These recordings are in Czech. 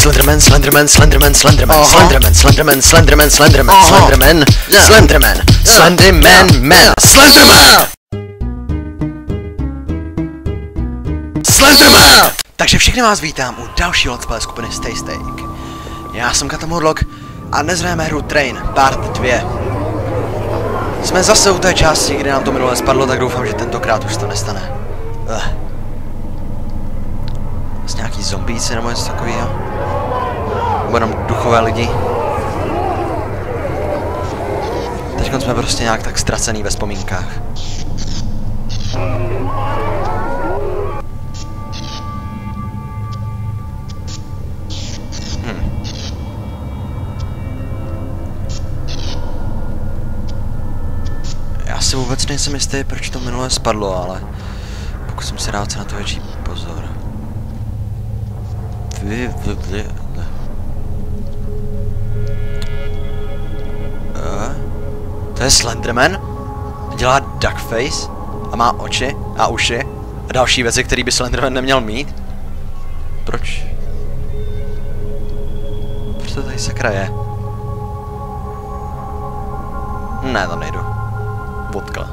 Slenderman, Slenderman, Slenderman, Slenderman, Slenderman, Slenderman, Slenderman, Slenderman, Slenderman, Slenderman, Slenderman, man, Slenderman! Slenderman! Takže všechny vás vítám u dalšího let's play skupiny Stay Steak. Já jsem Katamurlock a dnes hrajeme hru Train, part 2. Jsme zase u té části, kde nám to minule spadlo, tak doufám, že tentokrát už to nestane. Vlastně nějaký zombíci nebo něco takového. Nebo jenom duchové lidi. Teď jsme prostě nějak tak ztracený ve vzpomínkách. Já si vůbec nejsem jistý, proč to minule spadlo, ale pokusím se dát se na to větší pozor. To je Slenderman? Dělá duckface a má oči a uši a další věci, které by Slenderman neměl mít. Proč? Proč to tady sakra je? Ne, tam nejdu. Vodka.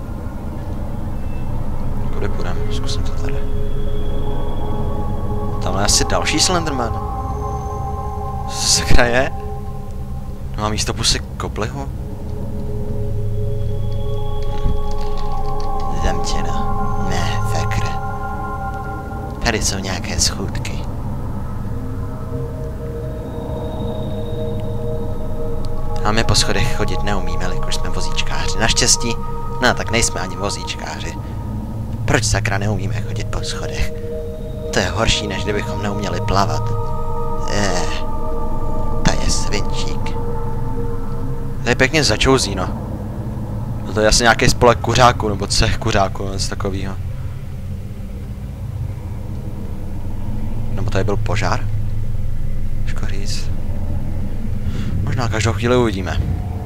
Kudy půjdem? Zkusím to tady. Tamhle je asi další Slenderman. Co to sakra je? No a místo pusy koblihu? Zamčeno. Ne, sakra. Tady jsou nějaké schůdky. A my po schodech chodit neumíme, jelikož jsme vozíčkáři. Naštěstí, no tak nejsme ani vozíčkáři. Proč sakra neumíme chodit po schodech? To je horší, než kdybychom neuměli plavat. To je svinčík. To je pěkně začouzí, no. To je asi nějaký spolek kuřáků, nebo cech kuřáků, nebo něco takového. Nebo tady byl požár? Těžko říct. Možná každou chvíli uvidíme.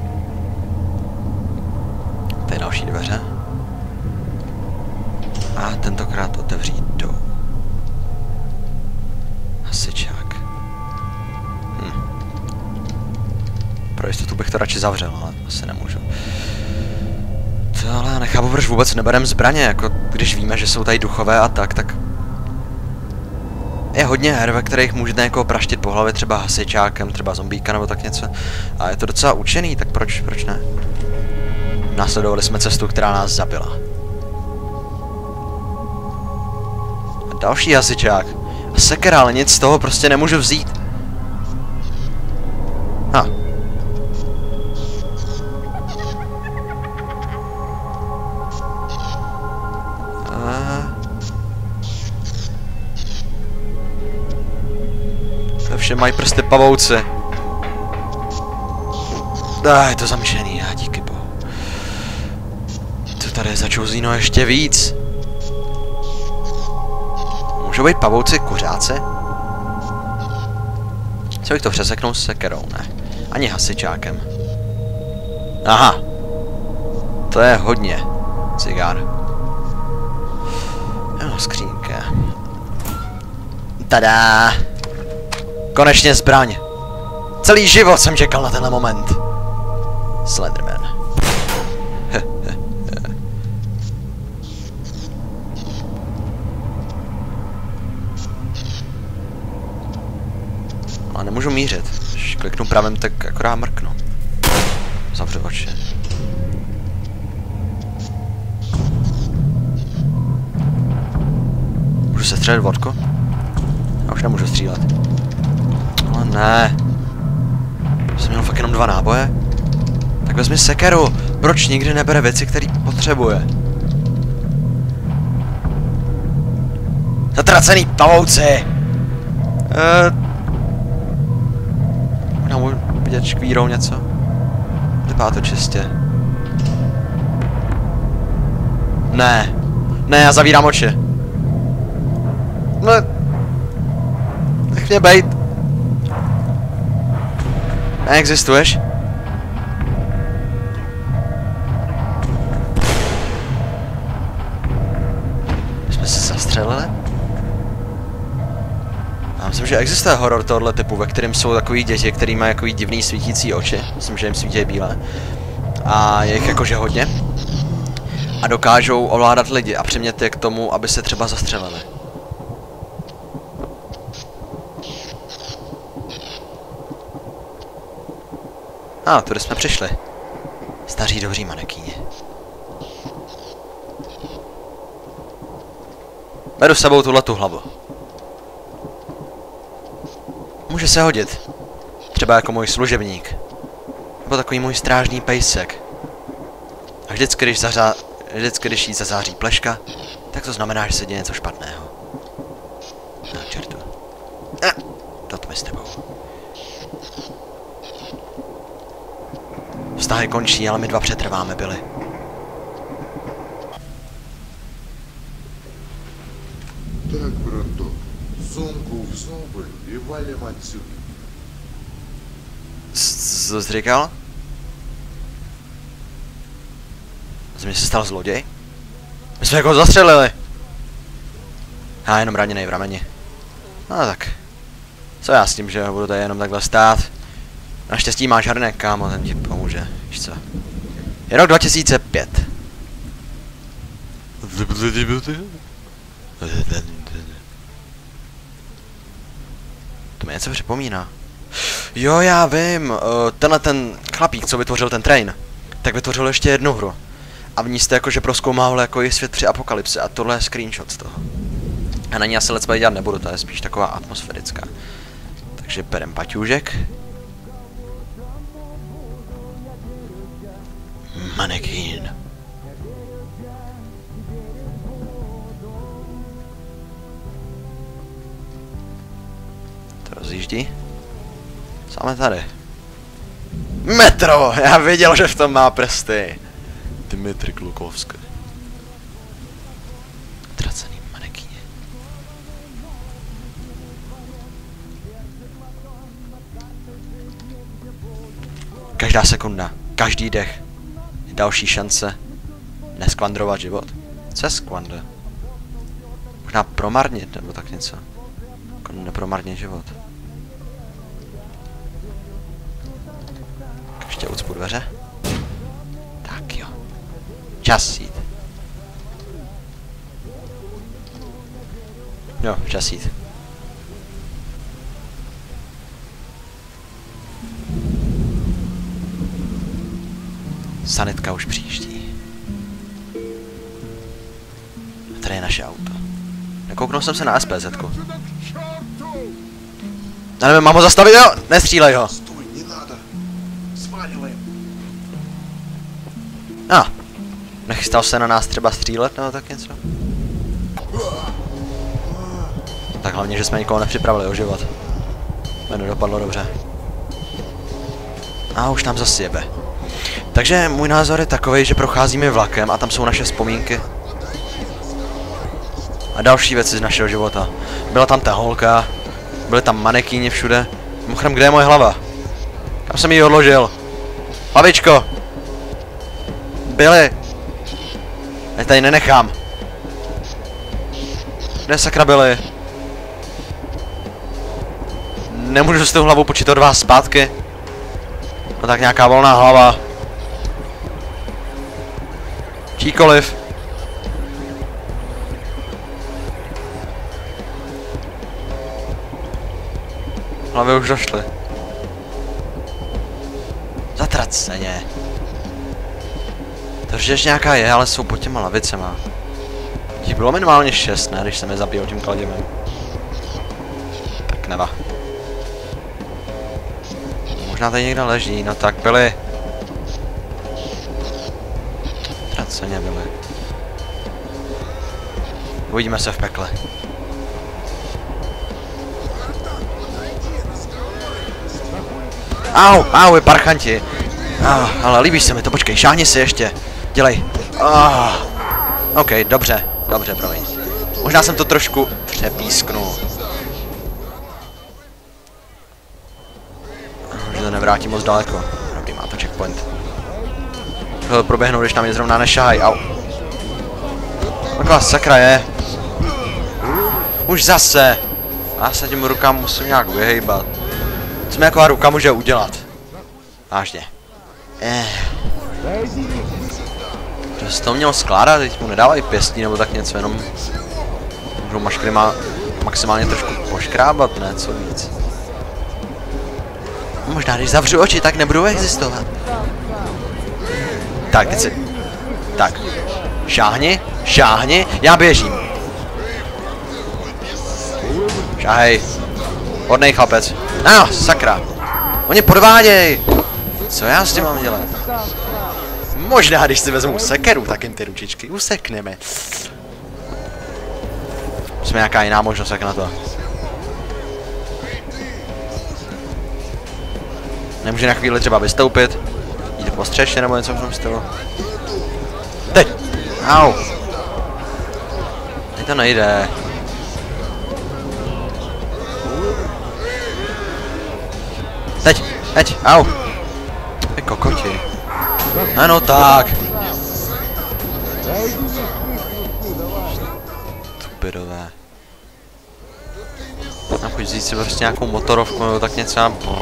Tady další dveře. A tentokrát otevřít jdou. Hasičák. Pro jistotu bych to radši zavřel, ale asi nemůžu. To ale já nechápu, proč vůbec neberem zbraně, jako když víme, že jsou tady duchové a tak... Je hodně her, ve kterých můžete někoho praštit po hlavě, třeba hasičákem, třeba zombíka nebo tak něco. A je to docela učený, tak proč ne? Následovali jsme cestu, která nás zabila. A další hasičák. A sekera, ale nic z toho prostě nemůžu vzít. Vše mají prsty pavouci. Je to zamčený, díky bohu. To tady je začouzíno ještě víc. Můžou být pavouci kuřáci? Co bych to přeseknul s sekerou? Ne. Ani hasičákem. Aha. To je hodně. Cigár. Jo, skřínka. Tada! Konečně zbraň. Celý život jsem čekal na tenhle moment. Slenderman. Ale nemůžu mířit. Když kliknu pravým, tak akorát mrknu. Zavřu oči. Můžu se střelit vodku? Já už nemůžu střílet. Ale ne. Jsem měl fakt jenom 2 náboje? Tak vezmi sekeru. Proč nikdy nebere věci, které potřebuje? Zatracený pavouci! Možná můžu vidět škvírou něco? Vypadá to čistě. Ne. Ne, já zavírám oči. Ne. Nech mě bejt. Neexistuješ? Jsme se zastřelili? Mám Myslím, že existuje horor tohoto typu, ve kterém jsou takový děti, který mají takový divný svítící oči. Myslím, že jim svítí bílé. A je jich jakože hodně. A dokážou ovládat lidi a přimět je k tomu, aby se třeba zastřelili. Tudy jsme přišli. Staří dobří manekýni. Beru s sebou tuhletu hlavu. Může se hodit. Třeba jako můj služebník. Nebo takový můj strážný pejsek. A vždycky, když jí zazáří pleška, tak to znamená, že se děje něco špatného. Čertu. To tmy s tebou. Vztahy končí, ale my dva přetrváme, Billy. Так, браток, сумку в зубы и валим отсюда. Co jsi říkal? Co mi se stal zloděj? My jsme jako zastřelili. Jenom raněnej v rameni. No tak. Co já s tím, že budu tady jenom takhle stát? Naštěstí máš hrnek, kámo, ten ti pomůže. Víš co? Je rok 2005. To mi něco připomíná. Jo, já vím, tenhle ten chlapík, co vytvořil ten train, tak vytvořil ještě jednu hru. A v ní jste jakože prozkoumával jako je svět při apokalypse a tohle je screenshot z toho. A na ní asi let's play dělat nebudu, to je spíš taková atmosférická. Takže berem paťůžek. Manekín. To rozjíždí. Co máme tady? Metro! Já věděl, že v tom má prsty. Dmitry Klukovský. Tracený manekýně. Každá sekunda, každý dech je další šance neskvandrovat život. Co je skvandr? Možná promarnit, nebo tak něco. Jako nepromarnit život. Ještě ucpu dveře. Tak jo. Čas jít. Jo, čas jít. Sanitka už přijíždí. A tady je naše auto. Nekouknul jsem se na SPZ-ku. Já nevím, mám ho zastavit, jo? Nestřílej ho. Nechystal se na nás třeba střílet nebo tak něco? Tak hlavně, že jsme nikoho nepřipravili o život. To nedopadlo dobře. A už nám zase jebe. Takže můj názor je takový, že procházíme vlakem a tam jsou naše vzpomínky. A další věci z našeho života. Byla tam ta holka, byly tam manekýni všude. Mimochodem, kde je moje hlava? Kam jsem ji odložil? Hlavičko! Billy! Já tady nenechám. Kde sakra Billy? Nemůžu s tou hlavou počít od vás zpátky. No tak nějaká volná hlava. Číkoliv. Hlavy už došly. Zatraceně. Takže nějaká je, ale jsou pod těma lavicema. Těch bylo minimálně 6, ne, když jsem je zabíjel tím kladivem. Tak neva. Možná tady někde leží, no tak byli. Traceně byli. Uvidíme se v pekle. Au, parchanti. Ale líbíš se mi to, počkej, šáhni si ještě. Dělej. OK, dobře, promiň. Možná jsem to trošku přepísknul. Že to nevrátím moc daleko. Dobrý, má to checkpoint. Tohle proběhnou, když tam je zrovna nešahaj, au. Taková sakra je. Už zase. Já se tím rukám musím nějak vyhejbat. Co mi taková ruka může udělat? Vážně. To jsi to měl skládat, teď mu nedávají pěstí nebo tak něco, jenom můžou maškry maximálně trošku poškrábat, ne, co víc. Možná když zavřu oči, tak nebudou existovat. Tak, teď si... Tak. Šáhni, já běžím. Šáhej. Hodnej chlapec. Sakra. Oni podváděj. Co já s tím mám dělat? Možná, když si vezmu sekeru, tak jim ty ručičky usekneme. Jsme nějaká jiná možnost, jak na to. Nemůže na chvíli třeba vystoupit, jít po střeše nebo něco v tom stylu. Teď! Au! Teď to nejde. Teď, au! Ty kokoti. Ano tak! Tupidové. Mám chuť vzít si prostě nějakou motorovku nebo tak něco.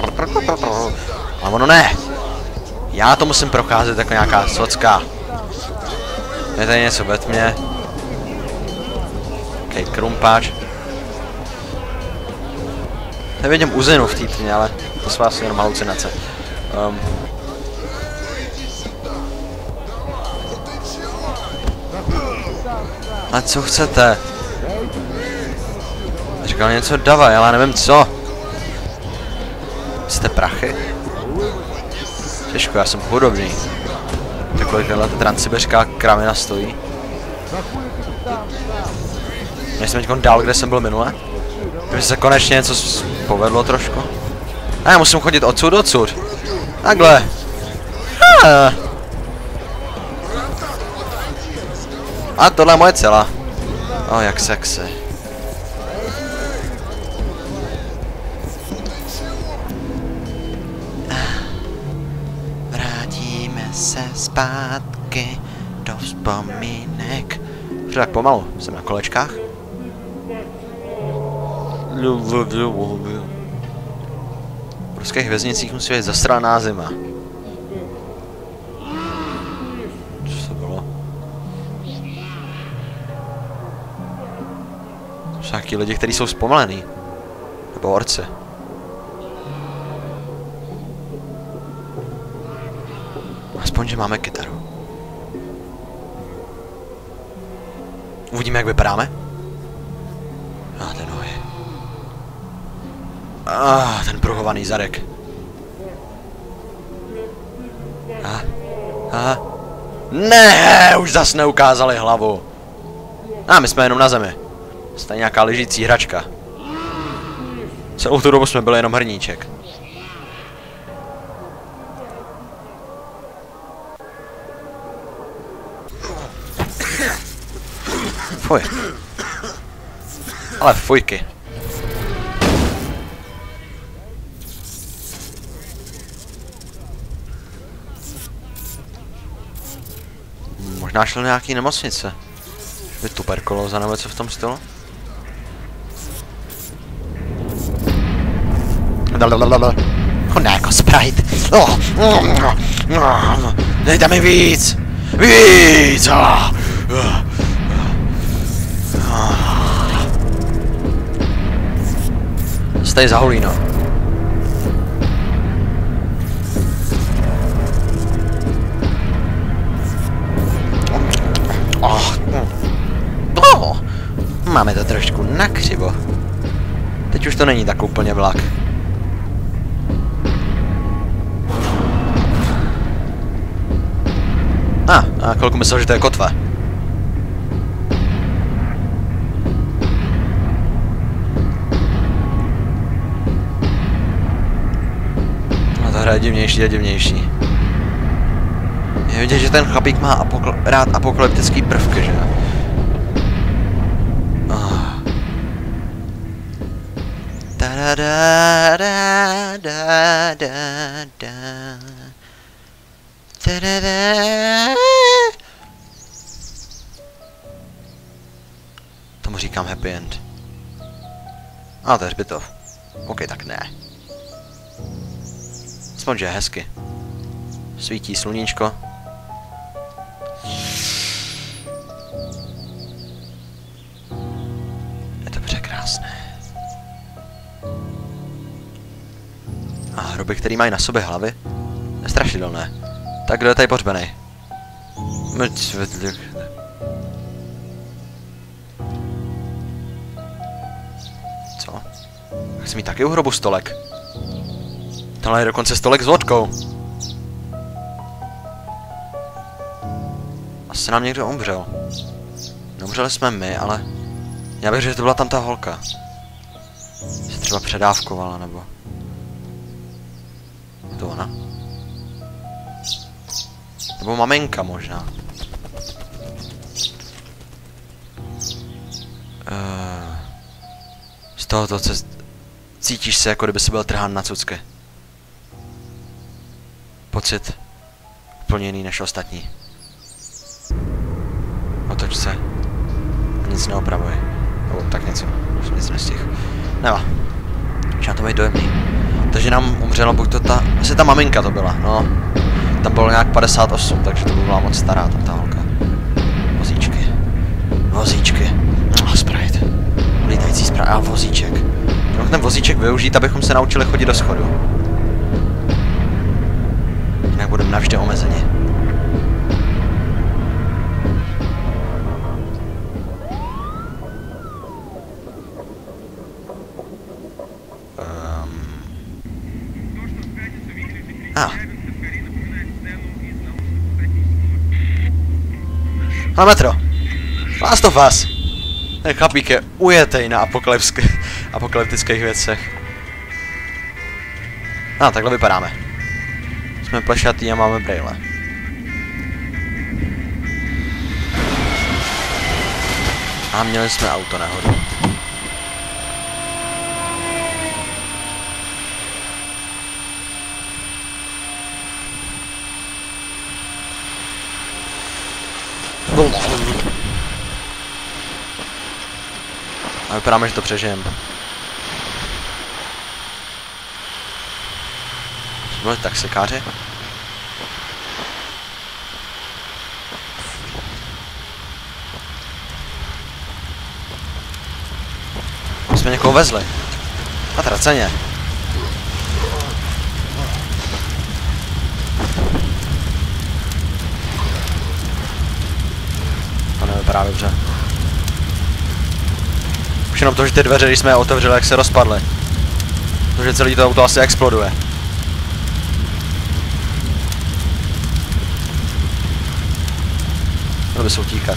A ono ne! Já to musím procházet jako nějaká socka. Je tady něco ve tmě. Okej, krumpáč. Nevidím uzinu v té tmě, ale to jsou asi jenom halucinace. A co chcete? Říkal něco davaj, ale já nevím co. Jste prachy? Těžko, já jsem chudobný. Tak kolikhle ta transsibiřská kravina stojí? Nejsem teď dál, kde jsem byl minule? Kdyby se konečně něco povedlo trošku. A já musím chodit odsud. Takhle. A tohle je moje cela. Jak sexy. Vrátíme se zpátky do vzpomínek. Už tak pomalu, jsem na kolečkách. V ruských věznicích musí být zastraná zima. Co to bylo? Jsou nějaký lidi, kteří jsou zpomalený. Nebo orci. Aspoň, že máme kytaru. Uvidíme, jak vypadáme. Ty nohy. Ten pruhovaný zadek. Ne, už zas neukázali hlavu. My jsme jenom na zemi. Jste nějaká ležící hračka. Celou tu dobu jsme byli jenom hrníček. Fuj. Ale fujky. Možná šel nějaký nemocnice. Tuberkulóza nebo co v tom stylu? Ne, jako Sprite. Dejte mi víc. Víc. Stej za holíno. Máme to trošku nakřivo. Teď už to není tak úplně vlak. A chvilku myslel, že to je kotva. No ta hra je divnější a divnější. Je vidět, že ten chlapík má rád apokalyptický prvky, že? Tomu říkám happy end. A to je hřbitov. OK, tak ne. Aspoň, že je hezky. Svítí sluníčko. Je to překrásné. A hroby, který mají na sobě hlavy, je strašidelné. Tak kdo je tady pohřbený? Co? Chci mít taky u hrobu stolek. Tohle je dokonce stolek s vodkou. Asi nám někdo umřel. Neumřeli jsme my, ale... Já bych řekl, že to byla tam ta holka. Se třeba předávkovala, nebo... Je to ona? Nebo maminka možná. Z tohoto cítíš se, jako kdyby se byl trhán na cucky. Pocit úplně jiný než ostatní. Otoč se. Nic neopravuj. Nebo tak něco. Už nic nestihl. Neba. Začíná to být dojemný. Takže nám umřela buď to ta... Asi ta maminka to byla, no. Tam bylo nějak 58, takže to byla moc stará tam ta holka. Vozíčky. Vozíčky. Sprite. Lítající Sprite. A vozíček. Můžeme ten vozíček využít, abychom se naučili chodit do schodu. Jinak budeme navždy omezeni. Na metro. Last of Us. Ten chlapík je ujetej na apokalyptických věcech. Takhle vypadáme. Jsme plešatý a máme brejle. A měli jsme auto nahoru. A vypadáme, že to přežijem. Byli taxikáři? My jsme někoho vezli. A traceně. To nevypadá dobře. Už jenom to, že ty dveře, když jsme je otevřeli, jak se rozpadly. Protože celý to auto asi exploduje. Mělo by se utíkat.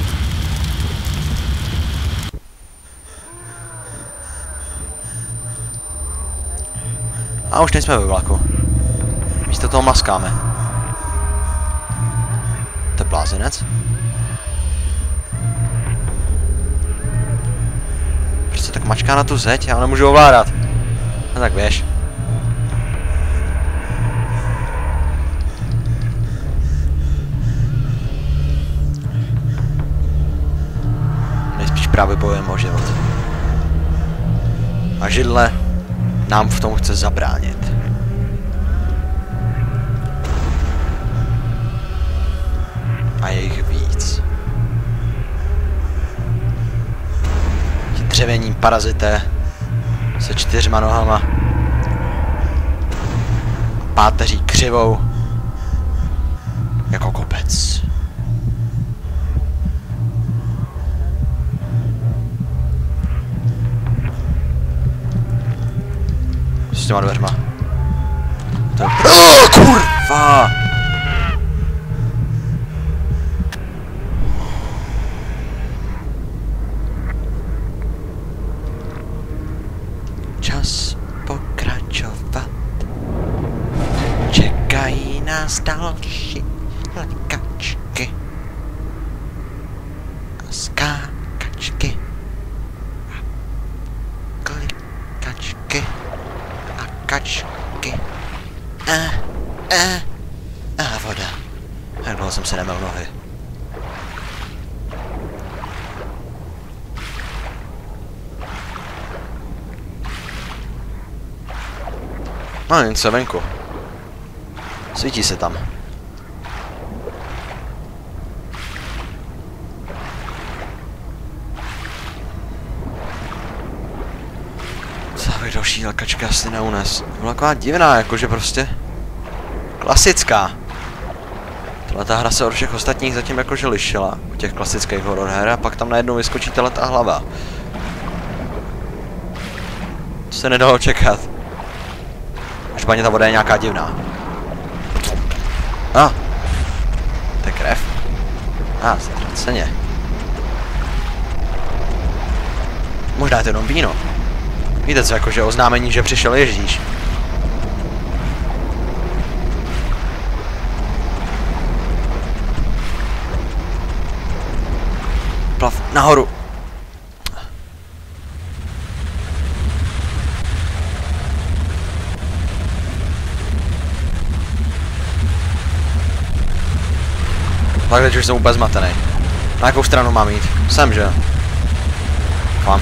A už nejsme ve vlaku. Místo toho maskáme. To je blázinec? Proč se tak mačká na tu zeď? Já ho nemůžu ovládat. No tak běž. Nejspíš právě bojujeme o život. A židle nám v tom chce zabránit. A je jich víc. Ti dřevění parazité se 4 nohama. Páteří křivou. Jako kopec. S těma dveřma. To je... Oh, kurva! Čas pokračovat. Čekají nás další lekačky a skákačky a klikačky a kačky a voda. Jak dlouho jsem si nemyl nohy. No, něco venku. Svítí se tam. Co bych další lakačka asi neunes. Byla taková divná, jakože prostě klasická. Tohle ta hra se od všech ostatních zatím jakože lišila. U těch klasických horror her a pak tam najednou vyskočí ta hlava. To se nedalo čekat. Každopádně ta voda je nějaká divná. To je krev. Ztraceně. Možná je to jenom víno. Víte co, jakože oznámení, že přišel Ježíš. Plav nahoru. Tak teď už jsem úplně zmatený. Na jakou stranu mám jít? Sem, že? Mám.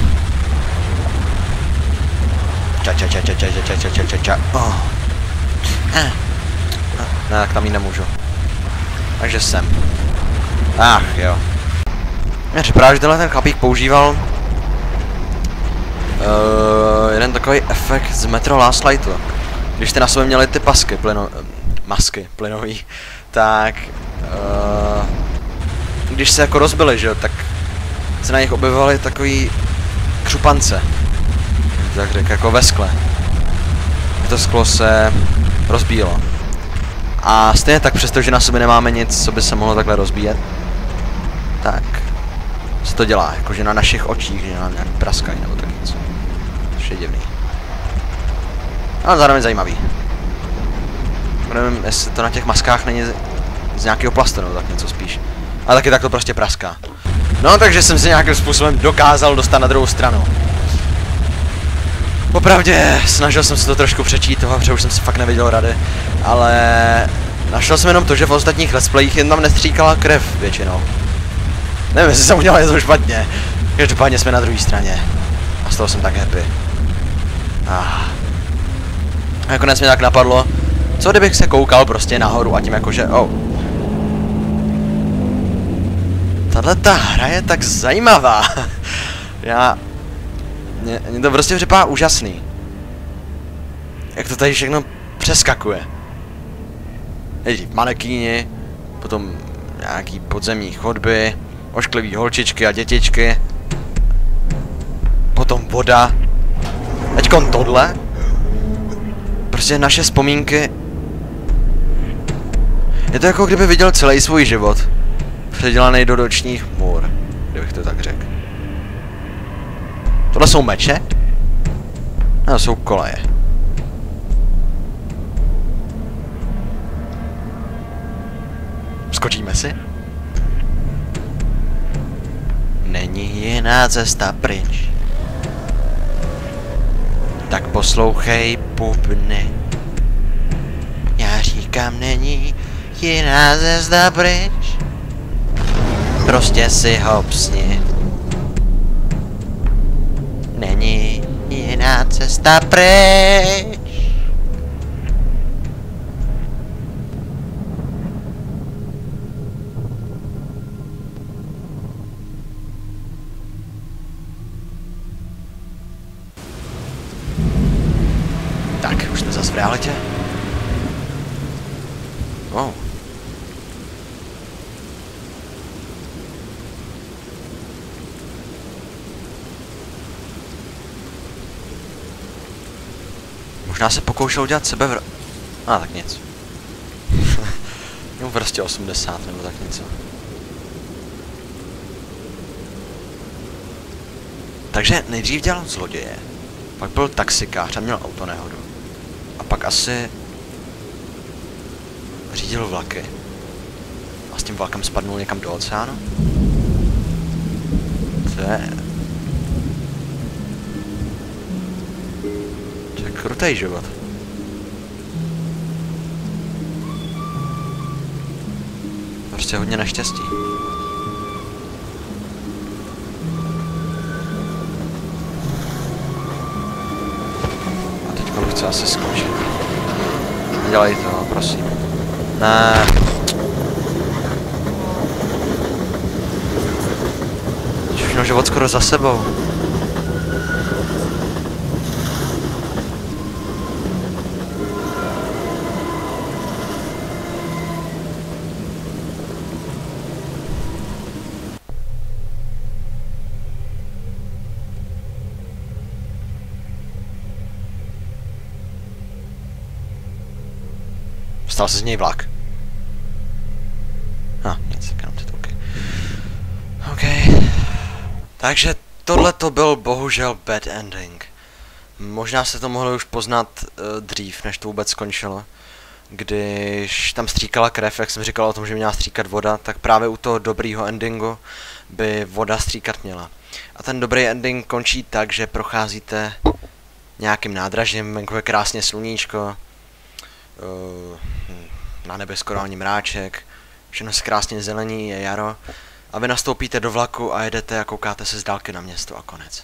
Ne, tak tam jít nemůžu. Takže sem. Ach jo. Mě připadá, že tenhle ten chlapík používal jeden takový efekt z Metro Last Lightu. Když jste na sobě měli ty masky plynový, tak když se jako rozbily, že jo, tak se na nich objevovaly takový křupance. Tak řekl, jako ve skle. To sklo se rozbíjelo. A stejně tak, přestože na sobě nemáme nic, co by se mohlo takhle rozbíjet, tak se to dělá, jakože na našich očích, že nám nějak praskají nebo tak něco. Což je divný. Ale zároveň zajímavý. Nevím, jestli to na těch maskách není z nějakého plastu nebo tak něco spíš. A taky tak to prostě praská. No, takže jsem se nějakým způsobem dokázal dostat na druhou stranu. Popravdě, snažil jsem se to trošku přečít, protože už jsem si fakt neviděl rady, ale našel jsem jenom to, že v ostatních let's playích jen tam nestříkala krev většinou. Nevím, jestli jsem udělal něco špatně. Každopádně jsme na druhé straně. A z toho jsem tak happy. A nakonec mi tak napadlo, co kdybych se koukal prostě nahoru a tím jakože, tahle ta hra je tak zajímavá. Mně to prostě připadá úžasný. Jak to tady všechno přeskakuje. Ježí, manekýni, potom nějaký podzemní chodby, ošklivý holčičky a dětičky. Potom voda. Teďkon tohle. Prostě naše vzpomínky. Je to jako kdyby viděl celý svůj život předělaný do nočních můr, kdybych to tak řekl. Tohle jsou meče? No, jsou koleje. Skočíme si? Není jiná cesta pryč. Tak poslouchej, bubny. Já říkám, není jiná cesta pryč. Prostě si hopsni. Není jiná cesta pryč. Tak, už jsme zase v realitě. Wow. Možná se pokoušel udělat sebevr... tak nic. Měl prostě 80 nebo tak něco. Takže nejdřív dělal zloděje, pak byl taxikář a měl autonehodu. A pak asi řídil vlaky. A s tím vlakem spadnul někam do oceánu. To je krutej život. Prostě hodně neštěstí. A teď chci asi skočit. Dělej to, prosím. Ne. Už měl život skoro za sebou. Stal se z něj vlak. Nic, jenom titulky. OK. Takže tohle to byl bohužel bad ending. Možná se to mohlo už poznat dřív, než to vůbec skončilo. Když tam stříkala krev, jak jsem říkal o tom, že měla stříkat voda, tak právě u toho dobrýho endingu by voda stříkat měla. A ten dobrý ending končí tak, že procházíte nějakým nádražím, venku je krásně sluníčko, na nebe skoro ani mráček, všechno se krásně zelení, je jaro a vy nastoupíte do vlaku a jedete a koukáte se z dálky na město a konec.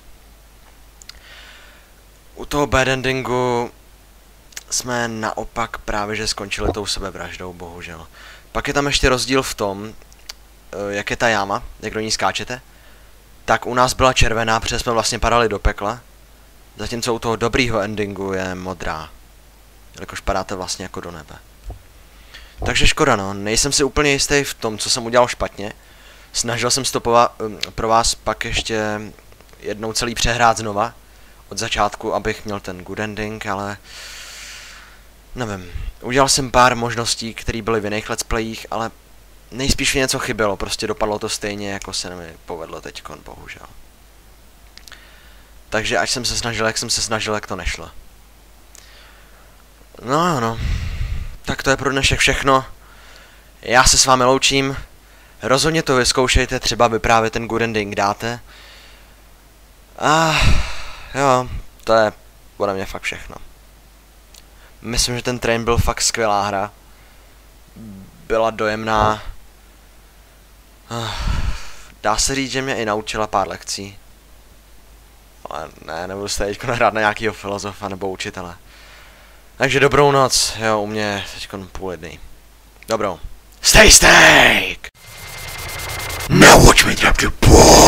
U toho bad endingu jsme naopak právě že skončili tou sebevraždou, bohužel. Pak je tam ještě rozdíl v tom, jak je ta jáma, jak do ní skáčete, tak u nás byla červená, protože jsme vlastně padali do pekla, zatímco u toho dobrýho endingu je modrá, jelikož padáte vlastně jako do nebe. Takže škoda, no, nejsem si úplně jistý v tom, co jsem udělal špatně. Snažil jsem to pro vás pak ještě jednou celý přehrát znova, od začátku, abych měl ten good ending, ale nevím. Udělal jsem pár možností, které byly v jiných let's playích, ale nejspíš mi něco chybělo, prostě dopadlo to stejně, jako se mi povedlo teďkon, bohužel. Takže ať jsem se snažil, jak jsem se snažil, jak to nešlo. No. Tak to je pro dnešek všechno. Já se s vámi loučím. Rozhodně to vyzkoušejte, třeba vy právě ten good ending dáte. A jo, to je ode mě fakt všechno. Myslím, že ten Train byl fakt skvělá hra. Byla dojemná. Dá se říct, že mě i naučila pár lekcí. Ale ne, nebudu se teď hrát na nějakýho filozofa nebo učitele. Takže dobrou noc, jo, u mě je teď 12:30. Dobrou. Stay steak! Now watch me drop the ball!